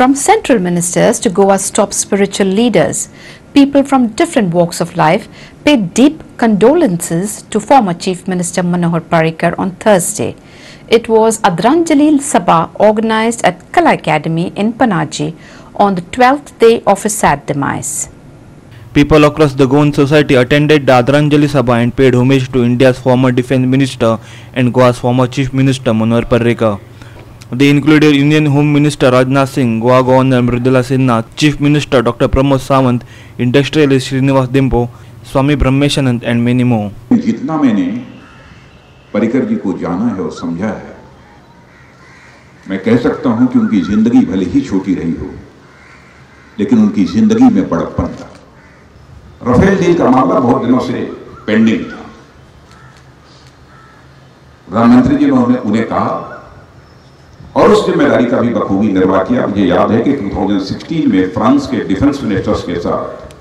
From central ministers to Goa's top spiritual leaders, people from different walks of life paid deep condolences to former Chief Minister Parrikar on Thursday. It was Adranjali Sabha organized at Kala Academy in Panaji on the 12th day of his sad demise. People across the Goan society attended the Adranjali Sabha and paid homage to India's former defense minister and Goa's former chief minister Parrikar. They included Indian Home Minister Rajnath Singh, Goa Governor Mridula Sinha, Chief Minister Dr. Pramod Sawant, Industrialist Srinivas Dimpo, Swami Brahmeshanand and many more. जितना मैंने पर्रिकर जी को जाना है और समझा है, मैं कह सकता हूं कि उनकी जिंदगी भले ही छोटी रही हो, लेकिन उनकी जिंदगी में बड़प्पन था। राफेल डील का मामला बहुत दिनों से पेंडिंग था। प्रधानमंत्री जी ने उन्हें कहा और उस जिम्मेदारी का भी बखूबी निर्वाह किया। मुझे याद है कि 2016 में फ्रांस के डिफेंस मिनिस्टर्स के साथ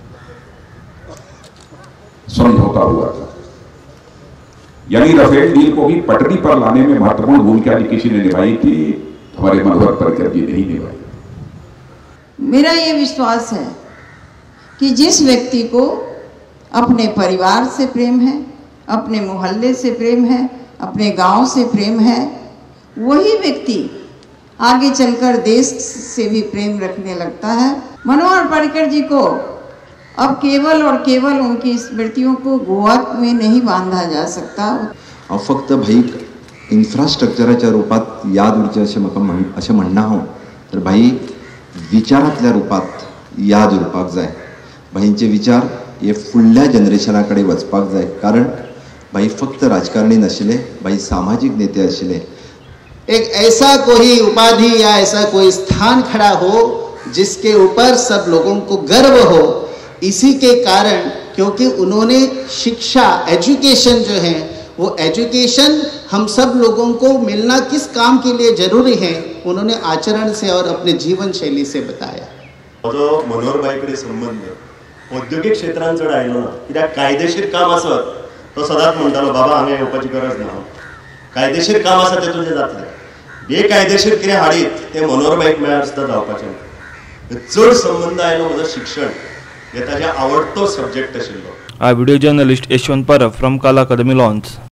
समझौता हुआ था, यानी राफेल डील को भी पटरी पर लाने में महत्वपूर्ण भूमिका किसी ने निभाई थी, हमारे मनोहर पर्रिकर जी नहीं निभाई। मेरा ये विश्वास है कि जिस व्यक्ति को अपने परिवार से प्रेम है, अपने मोहल्ले से प्रेम है, अपने गांव से प्रेम है, वही व्यक्ति आगे चलकर देश से भी प्रेम रखने लगता है। मनोहर पर्रिकर जी को अब केवल और केवल उनकी स्मृतियों को गोवा में नहीं बांधा जा सकता। अब फक्त भाई इन्फ्रास्ट्रक्चराच्या रूपात याद उरचे अशें म्हणना हांव, तर भाई विचारांतल्या रूपात याद उरपाक जाय। भाईंचे विचार हे फुडल्या जनरेशना कडेन वचपाक जाय, कारण भाई फक्त राजकारणी नाशिल्ले, भाई सामाजिक नेते आशिल्ले। एक ऐसा कोई उपाधि या ऐसा कोई स्थान खड़ा हो जिसके ऊपर सब लोगों को गर्व हो, इसी के कारण, क्योंकि उन्होंने शिक्षा, एजुकेशन जो है, वो एजुकेशन हम सब लोगों को मिलना किस काम के लिए जरूरी है, उन्होंने आचरण से और अपने जीवन शैली से बताया। जो मनोहर बाईकडे संबंध औद्योगिक क्षेत्रांत चड आयलो ना, कित्याक कायदेशीर काम आसत तो सदांच म्हणटालो बाबा हांगा येवपाची गरज ना, कायदेशीर काम आसा तेतून जें जातलें, बेकायदेशीर कितें हाडीत तें मनोहर बाईक मेळार सुद्दां जावपाचें। चड संबंध आयलो म्हजो शिक्षण, हे ताजे आवडतो सब्जेक्ट आशिल्लो। A video journalist Yashwant Parab from Kala Academy Lawns.